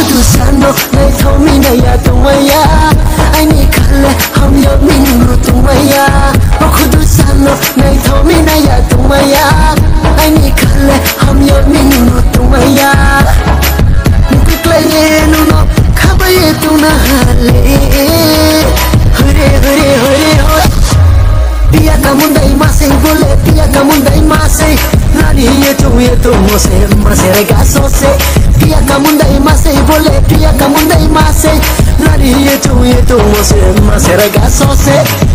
tu sano nay thomi nay ya tumaya ai ni khale hum yo min nu tumaya tu sano nay thomi nay ya tumaya ai ni khale hum yo min nu tumaya ku klay nu no khabaye tu na hale hore hore hore hore Pia kamundai masai bole pia kamundai masai nani ye tu mose regaso se pia kamundai masai bole pia kamundai masai nani ye tu mose regaso se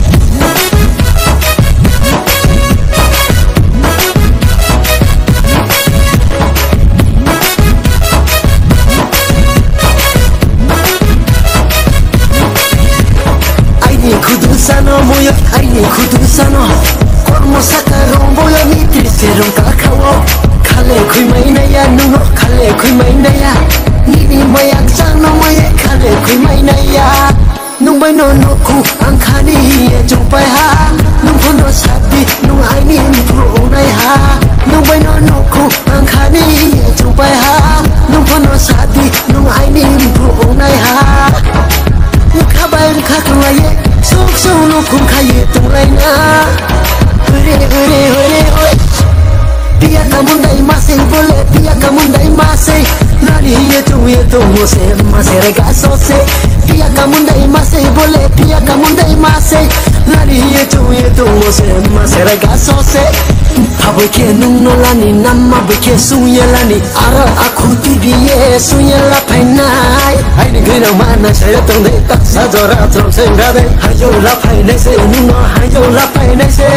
Sano moyo aini kudu sano kormo saka rombo yo ni triste ron ka khawo khale khui mai na ya nuno khale khui mai na ya ni maya sano maya khale khui mai na ya nung bai no no khu ang khani ye jong pai ha nung phon do sabi nung ai ni pro nai ha nung bai no khu ang khani ye jong pai ha nung phon do sabi nung ai ni pro nai ha kha bai kha kha ye so no kum khaye tumrai na hore hore hore hore pia kamundai masai bole pia kamundai masai nani ye tu mose regaso se pia kamundai masai bole pia kamundai masai nani ye tu mose regaso se abike nung no lani namma bike suye lani ara akhuti biye suye la phainai ai ni gina mana saya tong de tak sa jora trom se ga de hayo la phainai se nung no hayo la phainai se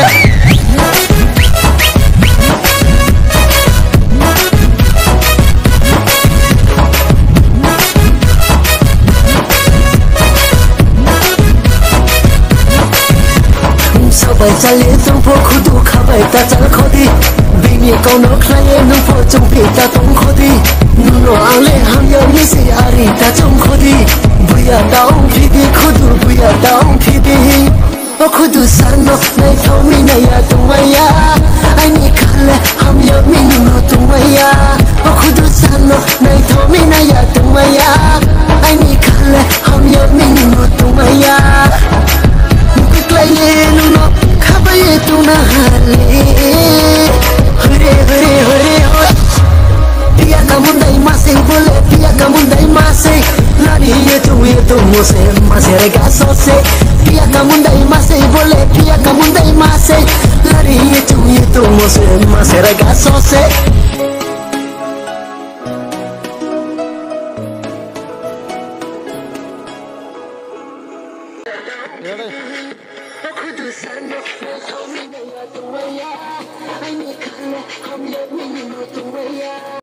Bai chale tung pho khudu khabai ta chal khodi bini kono khlaye nu pho chung pi ta tung khodi nu no ale ham yo ni se ari ta chung khodi buya daung phidi khudu buya daung phidi o khudu sano nai thomi na ya tumaya ai ni khale ham yo min nu tumaya o khudu sano nai thomi na ya tumaya ai ni khale ham yo min nu tumaya ku klay nu no khabaye tu na hale hore hore hore hore pia kamundai masai bole pia kamundai masai nani ye tu mose regaso se pia kamundai masai bole pia kamundai masai nani ye tu mose regaso se Kudu sano, I need to